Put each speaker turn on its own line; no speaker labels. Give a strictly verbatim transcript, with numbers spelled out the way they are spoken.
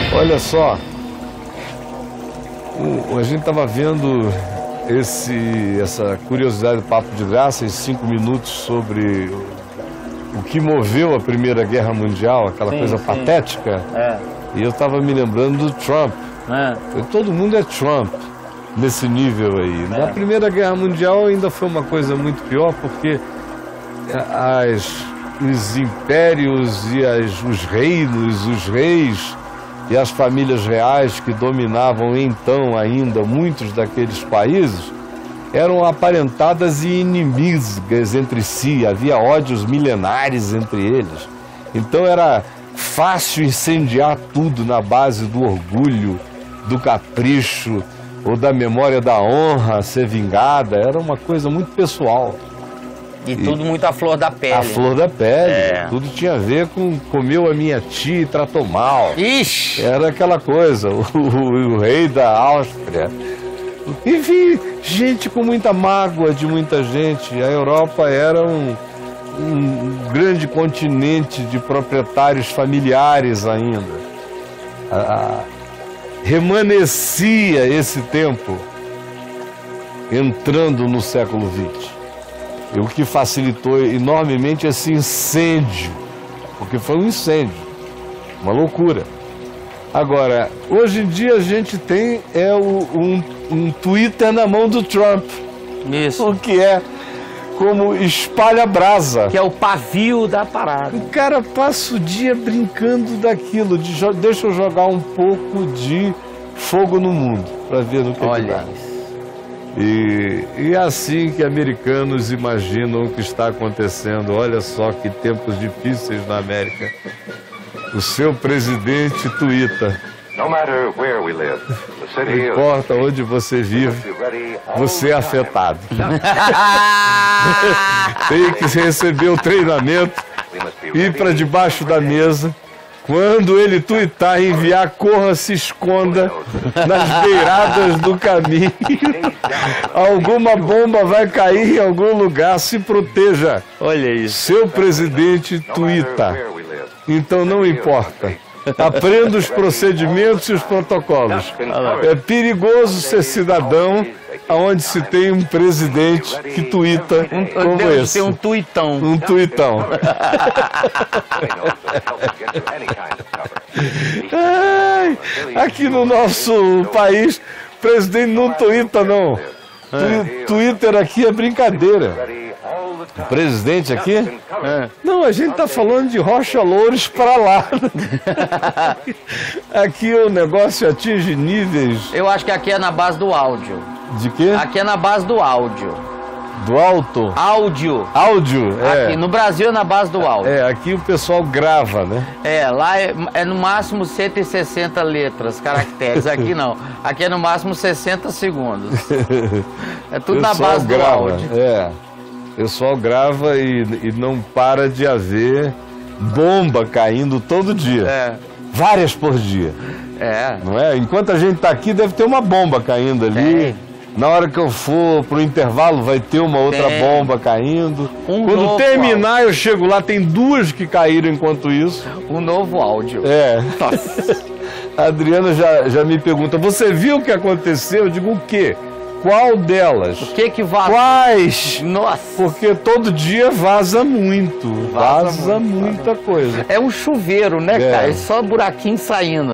Olha só, o, a gente estava vendo esse, essa curiosidade do Papo de Graça em cinco minutos sobre o, o que moveu a Primeira Guerra Mundial, aquela
sim,
coisa
sim.
patética,
É.
e eu estava me lembrando do Trump.
É.
Todo mundo é Trump nesse nível aí.
É.
Na Primeira Guerra Mundial ainda foi uma coisa muito pior, porque as, os impérios e as, os reinos, os reis e as famílias reais que dominavam então ainda muitos daqueles países eram aparentadas e inimigas entre si, havia ódios milenares entre eles. Então era fácil incendiar tudo na base do orgulho, do capricho ou da memória da honra ser vingada. Era uma coisa muito pessoal.
E, e tudo muito à flor da pele.
À flor da pele.
É.
Tudo tinha a ver com comeu a minha tia e tratou mal.
Ixi!
Era aquela coisa, o, o, o rei da Áustria. Enfim, gente com muita mágoa de muita gente. A Europa era um, um grande continente de proprietários familiares ainda. A, a, remanescia esse tempo entrando no século vinte. E o que facilitou enormemente esse incêndio, porque foi um incêndio, uma loucura. Agora, hoje em dia a gente tem é o, um, um Twitter na mão do Trump.
Isso.
O que é como espalha-brasa.
Que é o pavio da parada.
O cara passa o dia brincando daquilo, de deixa eu jogar um pouco de fogo no mundo, para ver no que
Olha
que dá. E, e é assim que americanos imaginam o que está acontecendo. Olha só que tempos difíceis na América. O seu presidente tuita. Não importa onde você vive, você é afetado. Tem que receber o treinamento, ir para debaixo da mesa. Quando ele tuitar e enviar, corra, se esconda nas beiradas do caminho. Alguma bomba vai cair em algum lugar, se proteja.
Olha isso.
Seu presidente tuita. Então não importa. Aprenda os procedimentos e os protocolos. É perigoso ser cidadão onde se tem um presidente que tuita
um,
como
deve
esse.
Ser um tuitão.
Um tuitão. Ai, aqui no nosso país, o presidente não tuita, não. Tu, Twitter aqui é brincadeira. O presidente aqui? É. Não, a gente tá falando de Rocha Louros para lá. Aqui o negócio atinge níveis...
Eu acho que aqui é na base do áudio.
De quê?
Aqui é na base do áudio.
Do alto?
Áudio.
Áudio, é.
Aqui, no Brasil é na base do áudio.
É, aqui o pessoal grava, né?
É, lá é, é no máximo cento e sessenta letras, caracteres. Aqui não. Aqui é no máximo sessenta segundos. É tudo na base do
grava,
áudio.
É. O pessoal grava e, e não para de haver bomba caindo todo dia.
É.
Várias por dia.
É.
Não é? Enquanto a gente está aqui, deve ter uma bomba caindo ali. É. Na hora que eu for pro intervalo, vai ter uma outra Tem. bomba caindo. Um Quando terminar, áudio. eu chego lá, tem duas que caíram enquanto isso.
Um novo áudio.
É. A Adriana já, já me pergunta, você viu o que aconteceu? Eu digo, o quê? Qual delas?
O que que vaza?
Quais?
Nossa!
Porque todo dia vaza muito. Vaza, vaza muito, muita vaza. coisa.
É um chuveiro, né, é. cara? É só buraquinho saindo.